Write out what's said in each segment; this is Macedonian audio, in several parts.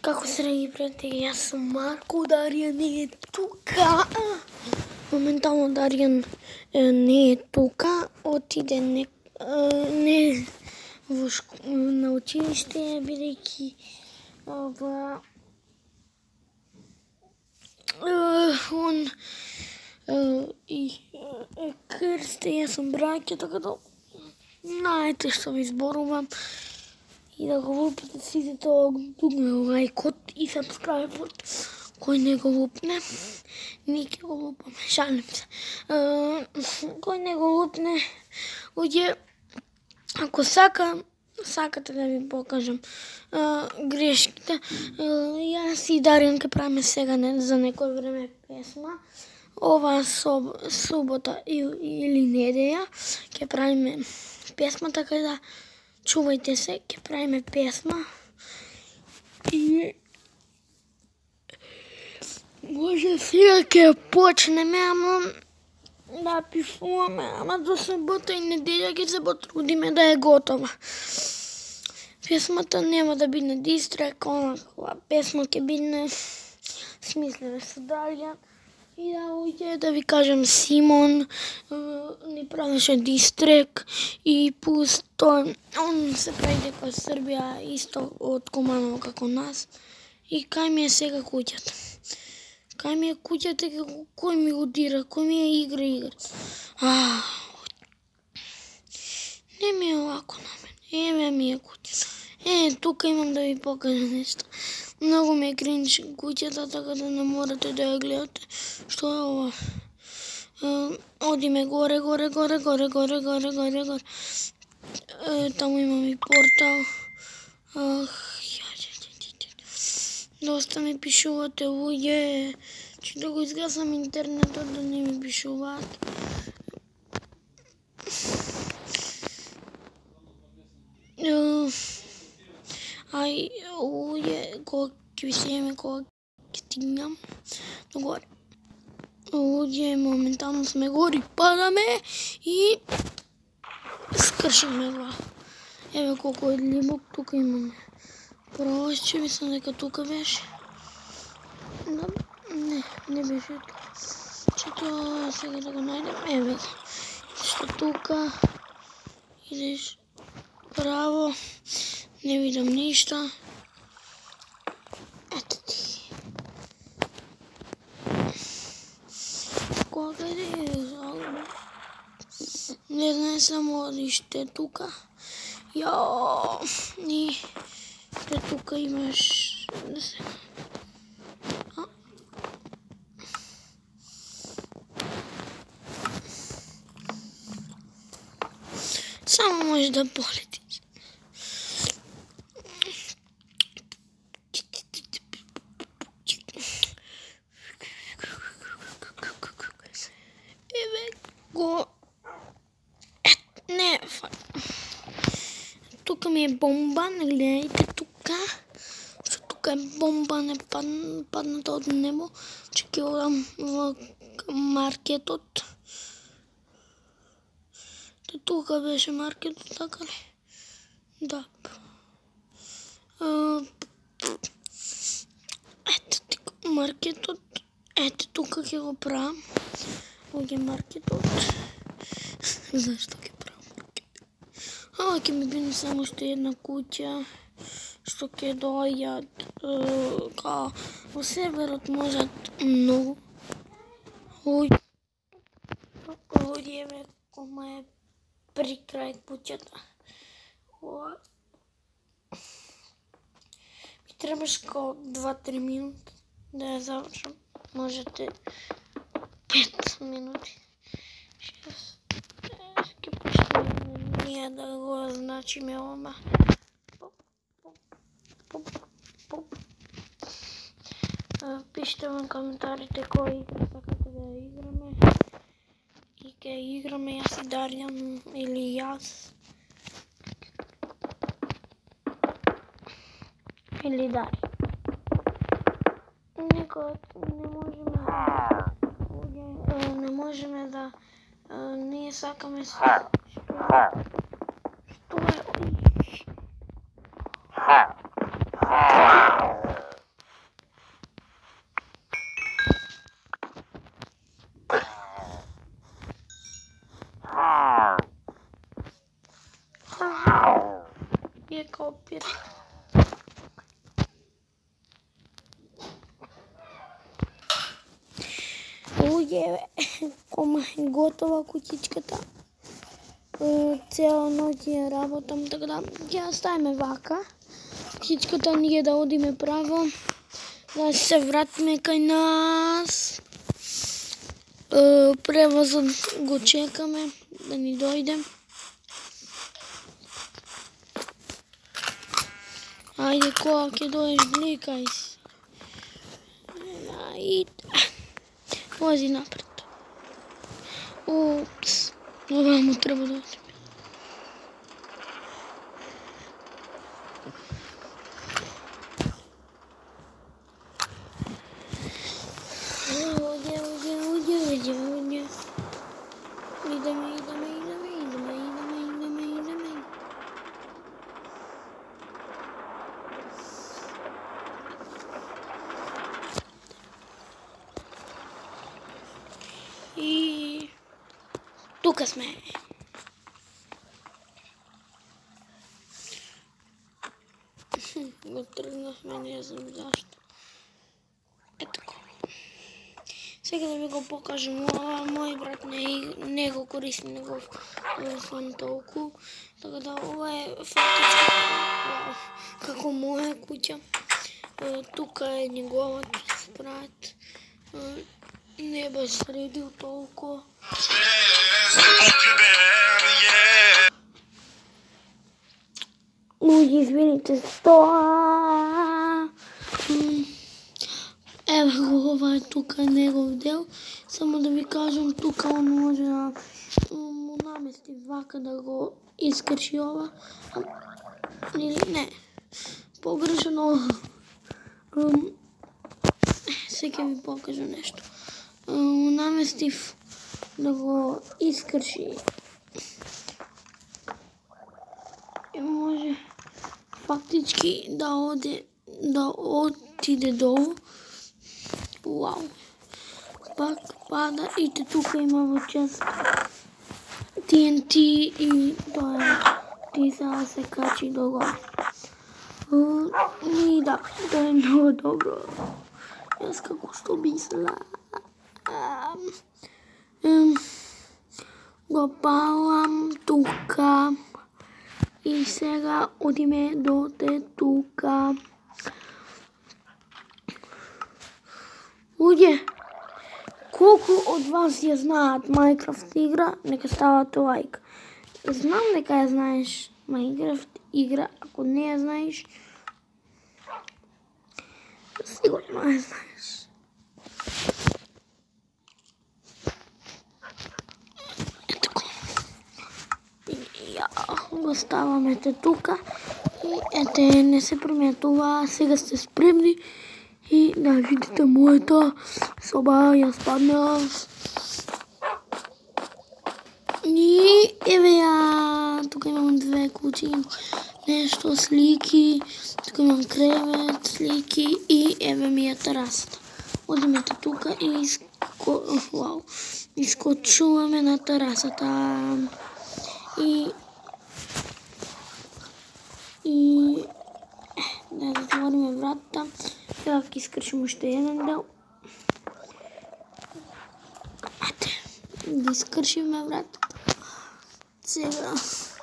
Kako se dragi prijatelji, ja sam Marko, Darjan je tuka. Momentalno Darjan не е тука, отиде на училище, бидейки он и кръст, и аз съм браке, така да знаете що ви зборувам. И да го лупите си за това лайкот и сабскрайбът. Кой не го лупне, ние го лупаме, шалим се. Кой не го лупне, уйде, ако сакате да ви покажем грешките, и аз и Дарjan ке правиме сега за некој време песма. Ова субота или неделја ке правиме песма, така да чувајте се, ке правиме песма. И може сега ке почнеме, ама да пишуваме, ама до събота и неделя ке се потрудиме да е готова. Песмата нема да биде дистрек, онаква песма ке биде смислена со Дарjan. И да ујде да ви кажем, Симон ни правеше дистрек и плюс тој, он се прави дека Србија исто од Куманово како нас. И кај ми е сега куќата? Кај ми е куќата, кој ми го дира, кој ми е игра. Не ми е лако на мен. Еве ми е куќата. Тука имам да ви покажам нешто. Многу ми е кринч куќата, така да не морате да ја гледате. Што е ова? Одиме горе. Таму имам и портал. Доста ми пишувате луѓе, че да го изгасам интернетот да не ми пишуваат. Ај, луѓе, кога ќе ви сееме, кога ќе стигнам догоре. Луѓе, моментално сме гори, падаме и скршиме глава. Еве колко е длибок, тука имаме пролазче, мислам дека тука беше. Не беше тука. Чето сега да го најдем, еве го. Што тука, идеш право, не видам ништа. Ето ти. Кога е? Не знае само одиште тука. И тука имаш... Само може да полетиш. Еве го... Не, тука ми е бомба, не гледайте тука. Тука е бомба, не падната од небо. Че ќе одам во маркетот. Тука беше маркетот, така ли? Да. Ето маркетот. Ето тука ќе го правам. Овде маркетот. Зашто ќе правам маркетот? Ќе ми биде само што една куќа, што ќе дојат, во северот можат многу. Луѓе, кома е при крај куќата. Ми требаш као 2-3 минути да ја завршам. Можете 5 минути. 6. Ке почнеме ние да го значиме ова. Пишете во коментарите која игра сакате да ја играме. И ке играме јас и Дарjan или јас. Или Дарjan. Никогаш не можеме да ние сакаме што е papir. Кома е готова кутичката. Цела ноќ ја работам, така да ќе оставиме вака. Кутичката ние да одиме право, да се вратиме кај нас. Превозот го чекаме да ни дојде. Ајде, која ќе дојдеш, бликај се. Вози напред. Упс, овамо треба да одиме. И тука сме. Го тръгнахме, не знам защо. Ето. Сега да ви го покажем, мой брат не го користи негов телефон толкова. Така да ова е фактически како моја куќа. Тука е неговиот брат. Не бе средил толкова. Извините, ево го, ова е тука негов дел. Само да ви кажам, тука он може да му намести вака да го искрши ова. Или не, погрешно. Сега ви покажам нещо. Наместив да го искрши. И може фактически да отиде долу. Вау. Пак пада и тук има част TNT и ти сега се качи долу. И да, това е много добро. Аз како што мисля. Го палам тука. И сега одиме до тука. Луѓе, колку од вас ја знаат Minecraft игра, нека стават лайк. Знам дека ја знаеш Minecraft игра, ако не ја знаеш, сигурно ја знаеш. Го ставаме тука и ете, не се прометува, сега сте спремни и да видите моята соба, ја спадна. И еве ја, тука имам две кучи, нешто, слики, тука имам кревет, слики и еве ми е терасата. Одиме тука и искочуваме на терасата. И да затвориме вратата. Сега ќе искршим уште еден дел. Да искршиме вратата. Сега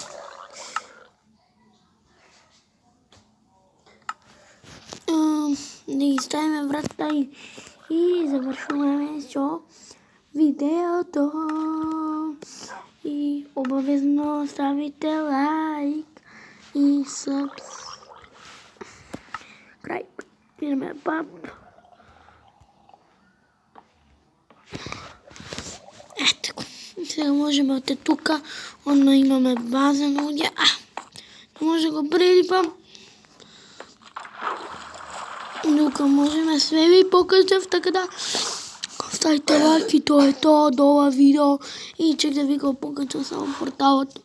да ги ставиме вратата и завршуваме со видеото. И обавезно ставите лайк и subscribe. Идеме пап. Ето го. Сега можеме от тука. Оно имаме базен луѓе. Не може да го прелипам. Тука можеме све ви покажав, така да ставите лайк и тоа е тоа до ова видео. И чек да ви го покажам само порталот.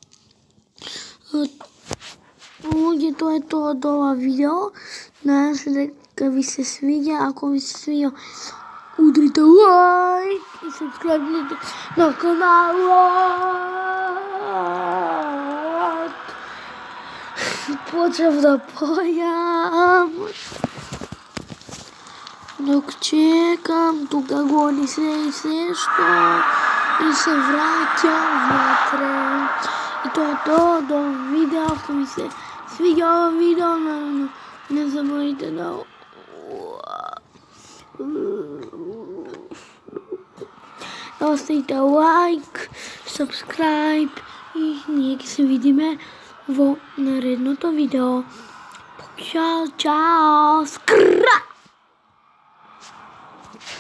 Луѓе, тоа е тоа до ова видео. Надам се дека ви се свиѓа. Ако ви се свиѓа, удрите лайк и сабскрайбнете на каналот. почвам да појам. Док чекам, тука гони се и се што и се враќам внатре. И тоа е тоа до видео, ако ми се свиѓа ова видео, наравно не забравите да оставите лайк, subscribe и ние ќе се видиме во наредното видео. Чао, чао, скра!